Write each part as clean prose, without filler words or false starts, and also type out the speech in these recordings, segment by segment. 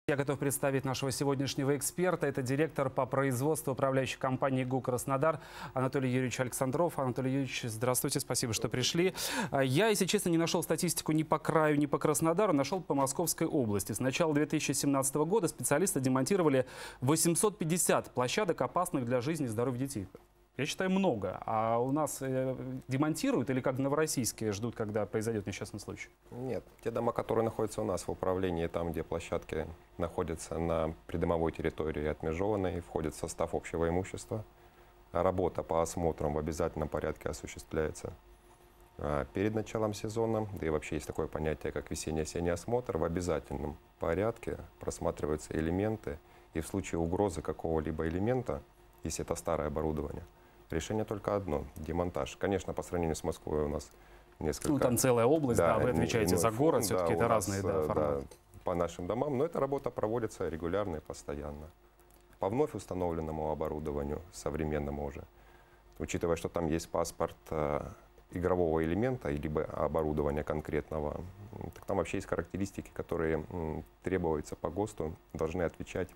Я готов представить нашего сегодняшнего эксперта. Это директор по производству управляющей компании ГУ «Краснодар» Анатолий Юрьевич Александров. Анатолий Юрьевич, здравствуйте, спасибо, что пришли. Я, если честно, не нашел статистику ни по краю, ни по Краснодару, нашел по Московской области. С начала 2017 года специалисты демонтировали 850 площадок, опасных для жизни и здоровья детей. Я считаю, много. А у нас демонтируют или как в Новороссийске ждут, когда произойдет несчастный случай? Нет. Те дома, которые находятся у нас в управлении, там, где площадки находятся на придомовой территории отмежеванной, входят в состав общего имущества. Работа по осмотрам в обязательном порядке осуществляется перед началом сезона. Да и вообще есть такое понятие, как весенний-осенний осмотр. В обязательном порядке просматриваются элементы. И в случае угрозы какого-либо элемента, если это старое оборудование, решение только одно – демонтаж. Конечно, по сравнению с Москвой у нас несколько… Ну, там целая область, да, вы отвечаете за город, все-таки это разные форматы. Да, по нашим домам, но эта работа проводится регулярно и постоянно. По вновь установленному оборудованию, современному уже, учитывая, что там есть паспорт игрового элемента, либо оборудования конкретного, так там вообще есть характеристики, которые требуются по ГОСТу, должны отвечать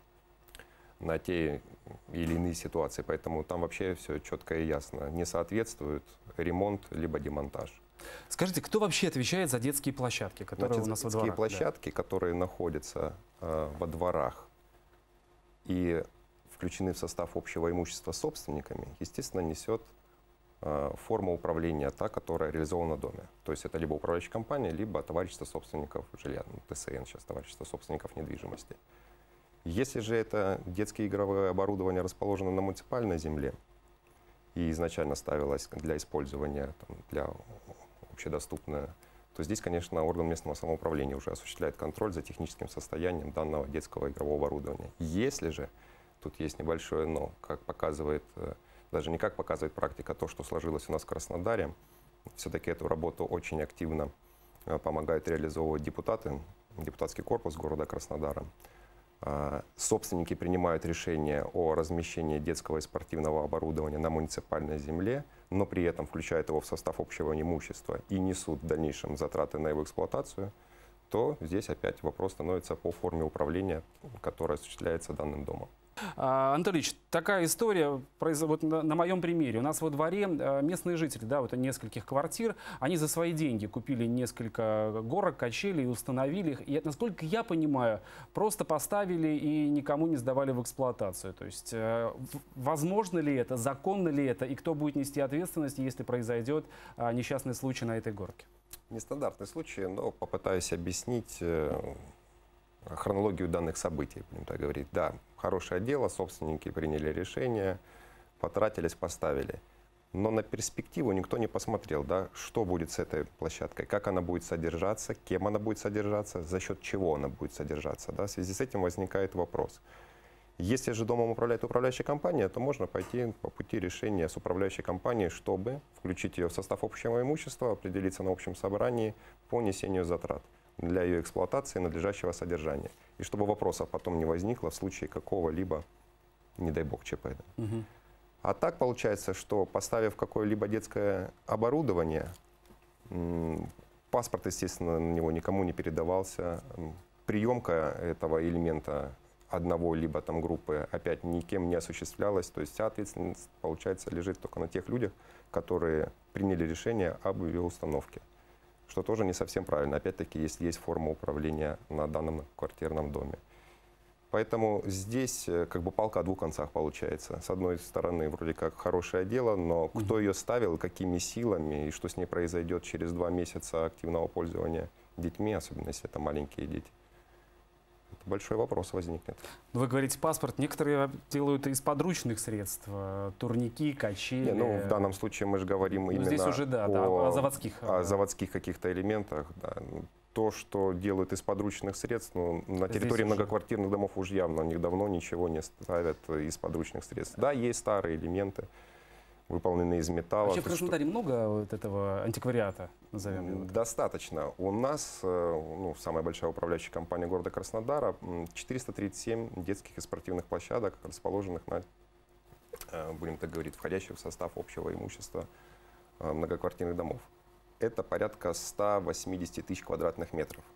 на те или иные ситуации. Поэтому там вообще все четко и ясно. Не соответствует ремонт либо демонтаж. Скажите, кто вообще отвечает за детские площадки, которые у нас во дворах? Детские площадки, которые находятся во дворах и включены в состав общего имущества собственниками, естественно, несет форма управления, та, которая реализована в доме. То есть это либо управляющая компания, либо товарищество собственников жилья, ТСН сейчас, товарищество собственников недвижимости. Если же это детские игровые оборудования расположено на муниципальной земле и изначально ставилось для использования, для общедоступного, то здесь, конечно, орган местного самоуправления уже осуществляет контроль за техническим состоянием данного детского игрового оборудования. Если же, тут есть небольшое но, как показывает, даже не как показывает практика, то, что сложилось у нас в Краснодаре, все-таки эту работу очень активно помогают реализовывать депутаты, депутатский корпус города Краснодара. Собственники принимают решение о размещении детского и спортивного оборудования на муниципальной земле, но при этом включают его в состав общего имущества и несут в дальнейшем затраты на его эксплуатацию, то здесь опять вопрос становится по форме управления, которая осуществляется данным домом. Анатолий Ильич, такая история, вот на моем примере. У нас во дворе местные жители, да, вот нескольких квартир, они за свои деньги купили несколько горок, качелей, установили их. И, насколько я понимаю, просто поставили и никому не сдавали в эксплуатацию. То есть, возможно ли это, законно ли это, и кто будет нести ответственность, если произойдет несчастный случай на этой горке? Нестандартный случай, но попытаюсь объяснить хронологию данных событий, будем так говорить. Да, хорошее дело, собственники приняли решение, потратились, поставили. Но на перспективу никто не посмотрел, да, что будет с этой площадкой, как она будет содержаться, кем она будет содержаться, за счет чего она будет содержаться. Да. В связи с этим возникает вопрос. Если же домом управляет управляющая компания, то можно пойти по пути решения с управляющей компанией, чтобы включить ее в состав общего имущества, определиться на общем собрании по несению затрат для ее эксплуатации и надлежащего содержания. И чтобы вопросов потом не возникло в случае какого-либо, не дай бог, ЧП. Угу. А так получается, что поставив какое-либо детское оборудование, паспорт, естественно, на него никому не передавался, приемка этого элемента одного либо там группы опять никем не осуществлялась, то есть вся ответственность, получается, лежит только на тех людях, которые приняли решение об ее установке. Что тоже не совсем правильно, опять-таки, если есть форма управления на данном квартирном доме. Поэтому здесь как бы палка о двух концах получается. С одной стороны, вроде как хорошее дело, но кто ее ставил, какими силами и что с ней произойдет через 2 месяца активного пользования детьми, особенно если это маленькие дети. Это большой вопрос возникнет. Вы говорите паспорт, некоторые делают из подручных средств, турники, качели. Не, ну, в данном случае мы же говорим именно здесь уже, да, о заводских каких-то элементах. Да. То, что делают из подручных средств, ну, на территории многоквартирных домов уже явно, у них давно ничего не ставят из подручных средств. Да, есть старые элементы, выполненные из металла. Вообще в Краснодаре много вот этого антиквариата, назовем его? Достаточно. У нас, ну, самая большая управляющая компания города Краснодара, 437 детских и спортивных площадок, расположенных на, будем так говорить, входящих в состав общего имущества многоквартирных домов. Это порядка 180 тысяч квадратных метров.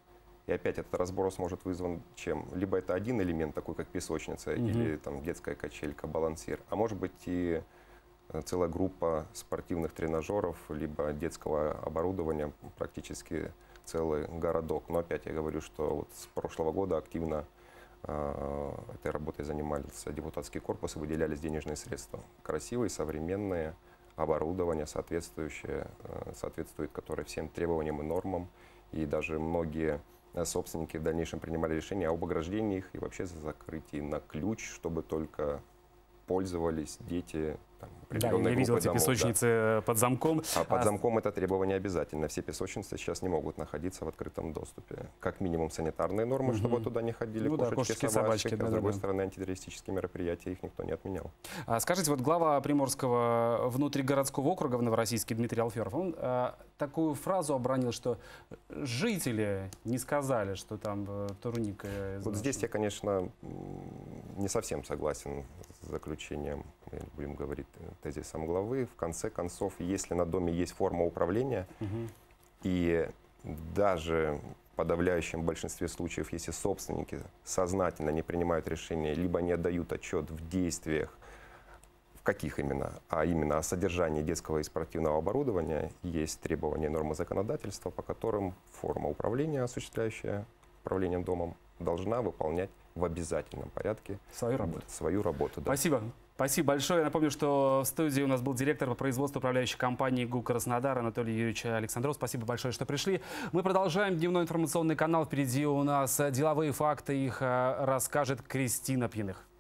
И опять этот разброс может вызван чем? Либо это один элемент, такой как песочница, или там детская качелька, балансир, а может быть и целая группа спортивных тренажеров, либо детского оборудования, практически целый городок. Но опять я говорю, что вот с прошлого года активно этой работой занимался депутатский корпус и выделялись денежные средства. Красивые, современные, оборудование соответствующее, соответствует которое всем требованиям и нормам. И даже многие собственники в дальнейшем принимали решение об ограждении их и вообще закрытии на ключ, чтобы только пользовались дети Да, я видел эти песочницы под замком. А под замком это требование обязательно. Все песочницы сейчас не могут находиться в открытом доступе. Как минимум санитарные нормы, чтобы туда не ходили кошечки, собачки. А с другой стороны, антитеррористические мероприятия, их никто не отменял. Скажите, вот глава Приморского внутригородского округа в Новороссийске Дмитрий Алферов, он такую фразу обронил, что жители не сказали, что там турник. Вот здесь я, конечно, не совсем согласен с заключением, будем говорить, тезисом главы. В конце концов, если на доме есть форма управления, и даже в подавляющем большинстве случаев, если собственники сознательно не принимают решения, либо не отдают отчет в действиях, в каких именно, а именно о содержании детского и спортивного оборудования, есть требования и нормы законодательства, по которым форма управления, осуществляющая управлением домом, должна выполнять в обязательном порядке свою работу. Да. Спасибо. Спасибо большое. Я напомню, что в студии у нас был директор по производству управляющей компании ГУК «Краснодар» Анатолий Юрьевич Александров. Спасибо большое, что пришли. Мы продолжаем дневной информационный канал. Впереди у нас деловые факты. Их расскажет Кристина Пьяных.